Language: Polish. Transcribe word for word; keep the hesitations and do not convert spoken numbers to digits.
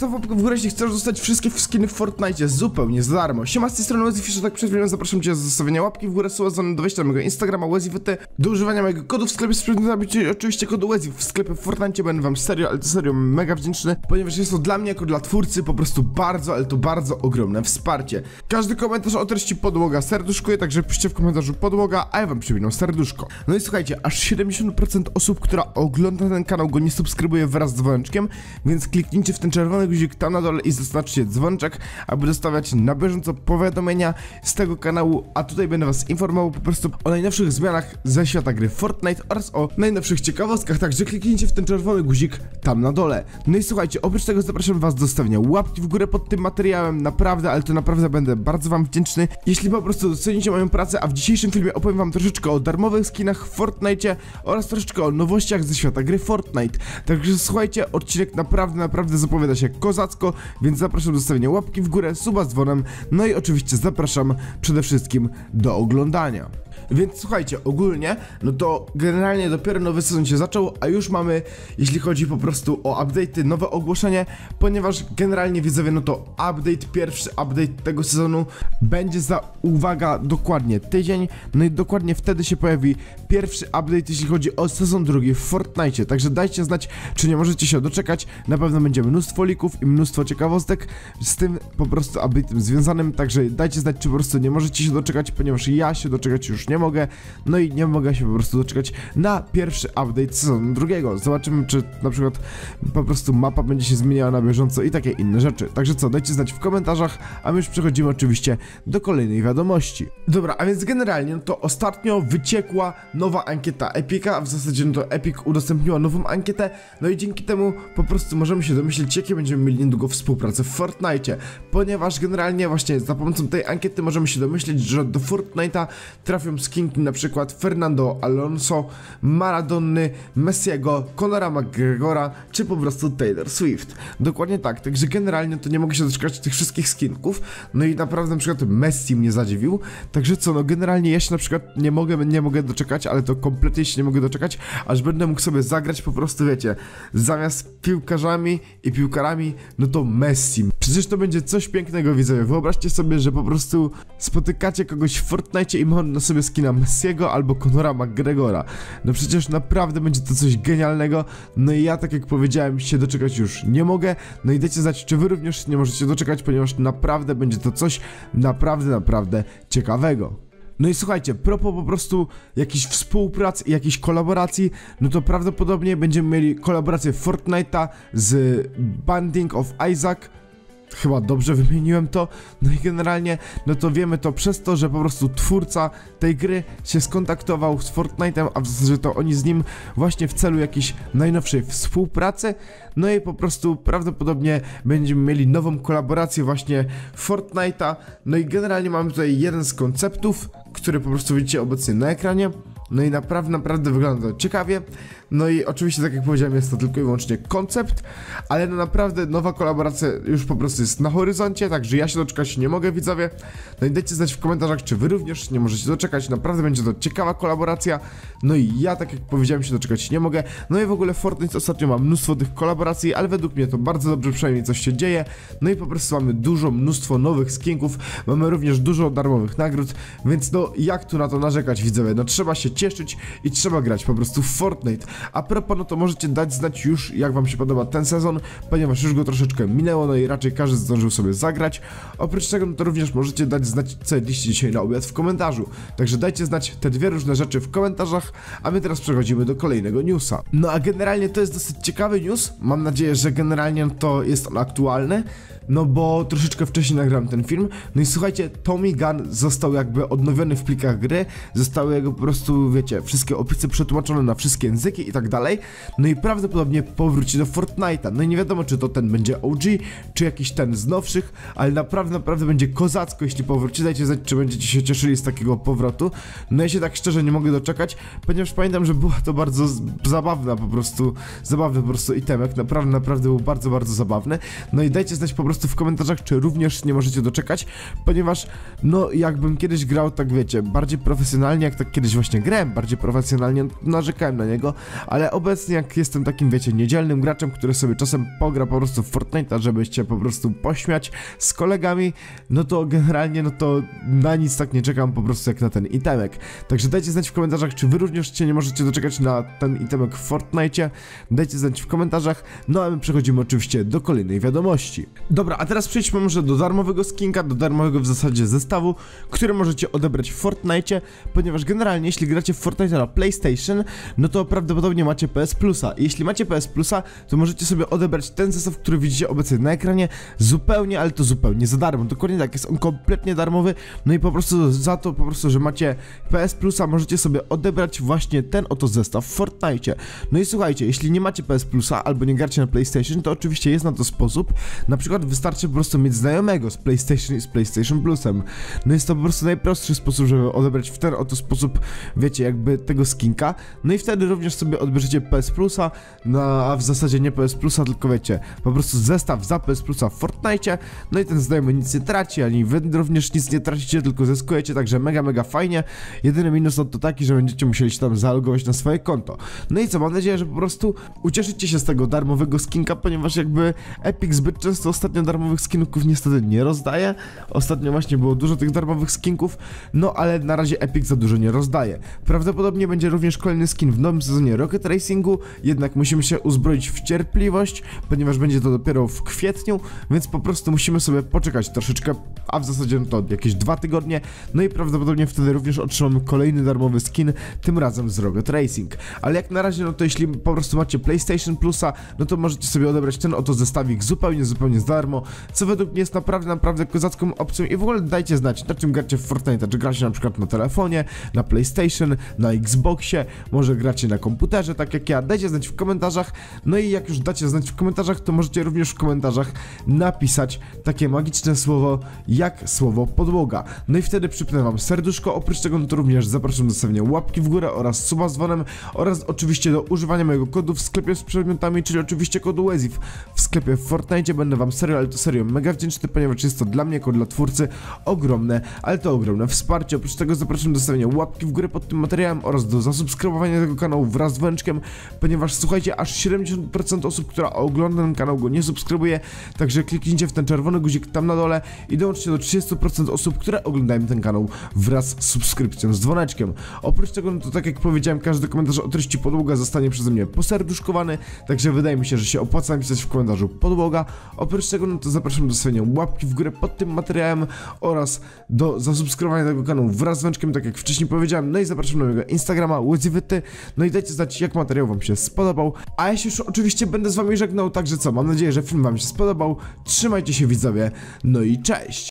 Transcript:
zostaw łapkę w górę, jeśli chcesz dostać wszystkie skiny w Fortnite zupełnie za darmo. Siema, z tej strony Wezy, tak przed chwilą zapraszam cię do zostawienia łapki w górę, suba do wejścia na mojego Instagrama WezyWT, do używania mojego kodu w sklepie sprzętu, oczywiście kodu Wezy w sklepie w Fortnite. Będę wam serio, ale to serio mega wdzięczny, ponieważ jest to dla mnie jako dla twórcy po prostu bardzo, ale to bardzo ogromne wsparcie. Każdy komentarz o treści podłoga serduszkuje, także piszcie w komentarzu podłoga, a ja wam przypinam serduszko. No i słuchajcie, aż siedemdziesiąt procent osób, która ogląda ten kanał, go nie subskrybuje wraz z dzwoneczkiem, więc kliknijcie w ten czerwony guzik tam na dole i zaznaczcie dzwoneczek, aby dostawać na bieżąco powiadomienia z tego kanału, a tutaj będę was informował po prostu o najnowszych zmianach ze świata gry Fortnite oraz o najnowszych ciekawostkach, także kliknijcie w ten czerwony guzik tam na dole. No i słuchajcie, oprócz tego zapraszam was do zostawienia łapki w górę pod tym materiałem, naprawdę, ale to naprawdę będę bardzo wam wdzięczny, jeśli po prostu docenicie moją pracę, a w dzisiejszym filmie opowiem wam troszeczkę o darmowych skinach w Fortnite oraz troszeczkę o nowościach ze świata gry Fortnite. Także słuchajcie, odcinek naprawdę, naprawdę zapowiada się kozacko, więc zapraszam do zostawienia łapki w górę, suba z dzwonem, no i oczywiście zapraszam przede wszystkim do oglądania. Więc słuchajcie, ogólnie, no to generalnie dopiero nowy sezon się zaczął, a już mamy, jeśli chodzi po prostu o update'y, nowe ogłoszenie, ponieważ generalnie widzowie, no to update, pierwszy update tego sezonu będzie za, uwaga, dokładnie tydzień, no i dokładnie wtedy się pojawi pierwszy update, jeśli chodzi o sezon drugi w Fortnite, także dajcie znać, czy nie możecie się doczekać, na pewno będzie mnóstwo lików i mnóstwo ciekawostek z tym po prostu update'em związanym, także dajcie znać, czy po prostu nie możecie się doczekać, ponieważ ja się doczekać już nie mogę, no i nie mogę się po prostu doczekać na pierwszy update sezonu drugiego. Zobaczymy, czy na przykład po prostu mapa będzie się zmieniała na bieżąco i takie inne rzeczy. Także co, dajcie znać w komentarzach, a my już przechodzimy oczywiście do kolejnej wiadomości. Dobra, a więc generalnie no to ostatnio wyciekła nowa ankieta Epica, a w zasadzie no to Epic udostępniła nową ankietę, no i dzięki temu po prostu możemy się domyślić, jakie będziemy mieli niedługo współpracę w Fortnite, ponieważ generalnie właśnie za pomocą tej ankiety możemy się domyślić, że do Fortnite'a trafią skinki na przykład Fernando Alonso, Maradony, Messiego, Conora McGregora, czy po prostu Taylor Swift. Dokładnie tak, także generalnie to nie mogę się doczekać tych wszystkich skinków, no i naprawdę na przykład Messi mnie zadziwił, także co, no generalnie ja się na przykład nie mogę, nie mogę doczekać, ale to kompletnie się nie mogę doczekać, aż będę mógł sobie zagrać po prostu, wiecie, zamiast piłkarzami i piłkarami, no to Messi. Przecież to będzie coś pięknego, widzowie. Wyobraźcie sobie, że po prostu spotykacie kogoś w Fortnite i ma on na sobie skina Messiego albo Conora McGregora. No przecież naprawdę będzie to coś genialnego. No i ja, tak jak powiedziałem, się doczekać już nie mogę. No i dajcie znać, czy wy również nie możecie doczekać, ponieważ naprawdę będzie to coś naprawdę, naprawdę ciekawego. No i słuchajcie, propos po prostu jakichś współprac i jakichś kolaboracji, no to prawdopodobnie będziemy mieli kolaborację Fortnite'a z Binding of Isaac. Chyba dobrze wymieniłem to, no i generalnie, no to wiemy to przez to, że po prostu twórca tej gry się skontaktował z Fortnite'em, a w zasadzie to oni z nim właśnie w celu jakiejś najnowszej współpracy, no i po prostu prawdopodobnie będziemy mieli nową kolaborację właśnie Fortnite'a, no i generalnie mamy tutaj jeden z konceptów, który po prostu widzicie obecnie na ekranie. No i naprawdę, naprawdę wygląda to ciekawie. No i oczywiście, tak jak powiedziałem, jest to tylko i wyłącznie koncept, ale no naprawdę nowa kolaboracja już po prostu jest na horyzoncie, także ja się doczekać nie mogę, widzowie. No i dajcie znać w komentarzach, czy wy również nie możecie doczekać, naprawdę będzie to ciekawa kolaboracja. No i ja, tak jak powiedziałem, się doczekać nie mogę. No i w ogóle Fortnite ostatnio ma mnóstwo tych kolaboracji, ale według mnie to bardzo dobrze, przynajmniej coś się dzieje. No i po prostu mamy dużo, mnóstwo nowych skinków, mamy również dużo darmowych nagród, więc no jak tu na to narzekać, widzowie, no trzeba się cieszyć i trzeba grać po prostu w Fortnite. A propos, no to możecie dać znać już, jak wam się podoba ten sezon, ponieważ już go troszeczkę minęło, no i raczej każdy zdążył sobie zagrać. Oprócz tego, no to również możecie dać znać, co jedliście dzisiaj na obiad w komentarzu. Także dajcie znać te dwie różne rzeczy w komentarzach, a my teraz przechodzimy do kolejnego newsa. No a generalnie to jest dosyć ciekawy news, mam nadzieję, że generalnie to jest on aktualny. No bo troszeczkę wcześniej nagrałem ten film. No i słuchajcie, Tommy Gun został jakby odnowiony w plikach gry. Zostały jego po prostu, wiecie, wszystkie opisy przetłumaczone na wszystkie języki i tak dalej. No i prawdopodobnie powróci do Fortnite'a. No i nie wiadomo, czy to ten będzie O G, czy jakiś ten z nowszych, ale naprawdę, naprawdę będzie kozacko, jeśli powróci. Dajcie znać, czy będziecie się cieszyli z takiego powrotu. No ja się tak szczerze nie mogę doczekać, ponieważ pamiętam, że była to bardzo zabawna po prostu, zabawny po prostu itemek. Naprawdę, naprawdę był bardzo, bardzo zabawny. No i dajcie znać po prostu, prostu w komentarzach, czy również nie możecie doczekać, ponieważ no jakbym kiedyś grał, tak wiecie, bardziej profesjonalnie, jak tak kiedyś właśnie grałem bardziej profesjonalnie, narzekałem na niego, ale obecnie jak jestem takim, wiecie, niedzielnym graczem, który sobie czasem pogra po prostu w Fortnite'a, żebyście po prostu pośmiać z kolegami, no to generalnie, no to na nic tak nie czekam po prostu jak na ten itemek. Także dajcie znać w komentarzach, czy wy również się nie możecie doczekać na ten itemek w Fortnite'cie, dajcie znać w komentarzach, no a my przechodzimy oczywiście do kolejnej wiadomości. Dobra, a teraz przejdźmy może do darmowego skinka, do darmowego w zasadzie zestawu, który możecie odebrać w Fortnite'cie, ponieważ generalnie jeśli gracie w Fortnite na PlayStation, no to prawdopodobnie macie P S Plusa. Jeśli macie P S Plusa, to możecie sobie odebrać ten zestaw, który widzicie obecnie na ekranie, zupełnie, ale to zupełnie za darmo. Dokładnie tak, jest on kompletnie darmowy, no i po prostu za to po prostu, że macie P S Plusa, możecie sobie odebrać właśnie ten oto zestaw w Fortnite'cie. No i słuchajcie, jeśli nie macie P S Plusa albo nie gracie na PlayStation, to oczywiście jest na to sposób. Na przykład wystarczy po prostu mieć znajomego z PlayStation i z PlayStation Plusem. No jest to po prostu najprostszy sposób, żeby odebrać w ten oto sposób, wiecie, jakby tego skinka. No i wtedy również sobie odbierzecie P S Plusa, no a w zasadzie nie P S Plusa, tylko wiecie, po prostu zestaw za P S Plusa w Fortnite'cie. No i ten znajomy nic nie traci, ani wy również nic nie tracicie, tylko zyskujecie, także mega, mega fajnie. Jedyny minus to taki, że będziecie musieli się tam zalogować na swoje konto. No i co, mam nadzieję, że po prostu ucieszycie się z tego darmowego skinka, ponieważ jakby Epic zbyt często ostatnio darmowych skinków niestety nie rozdaje. Ostatnio właśnie było dużo tych darmowych skinków, no ale na razie Epic za dużo nie rozdaje. Prawdopodobnie będzie również kolejny skin w nowym sezonie Rocket Racingu, jednak musimy się uzbroić w cierpliwość, ponieważ będzie to dopiero w kwietniu, więc po prostu musimy sobie poczekać troszeczkę, a w zasadzie no to jakieś dwa tygodnie, no i prawdopodobnie wtedy również otrzymamy kolejny darmowy skin, tym razem z Rocket Racing. Ale jak na razie, no to jeśli po prostu macie PlayStation Plusa, no to możecie sobie odebrać ten oto zestawik zupełnie, zupełnie za darmo, co według mnie jest naprawdę, naprawdę kozacką opcją i w ogóle dajcie znać, na czym gracie w Fortnite, czy gracie na przykład na telefonie, na PlayStation, na Xboxie, może gracie na komputerze, tak jak ja, dajcie znać w komentarzach, no i jak już dacie znać w komentarzach, to możecie również w komentarzach napisać takie magiczne słowo, jak słowo podłoga. No i wtedy przypnę wam serduszko, oprócz tego no to również zapraszam do stawienia łapki w górę oraz suba z dzwonem oraz oczywiście do używania mojego kodu w sklepie z przedmiotami, czyli oczywiście kodu WEZIV w sklepie w Fortnite. Będę wam serio, ale to serio mega wdzięczny, ponieważ jest to dla mnie jako dla twórcy ogromne, ale to ogromne wsparcie. Oprócz tego zapraszam do stawienia łapki w górę pod tym materiałem oraz do zasubskrybowania tego kanału wraz z dzwoneczkiem, ponieważ słuchajcie, aż siedemdziesiąt procent osób, która ogląda ten kanał, go nie subskrybuje, także kliknijcie w ten czerwony guzik tam na dole i dołączcie do trzydziestu procent osób, które oglądają ten kanał wraz z subskrypcją z dzwoneczkiem. Oprócz tego, no to tak jak powiedziałem, każdy komentarz o treści podłoga zostanie przeze mnie poserduszkowany, także wydaje mi się, że się opłaca napisać w komentarzu podłoga. Oprócz tego, no to zapraszam do stawienia łapki w górę pod tym materiałem oraz do zasubskrybowania tego kanału wraz z dzwoneczkiem, tak jak wcześniej powiedziałem. No i zapraszam na mojego Instagrama WEZIVyty, no i dajcie znać, jak materiał wam się spodobał, a ja się już oczywiście będę z wami żegnał, także co, mam nadzieję, że film wam się spodobał, trzymajcie się widzowie, no i cześć!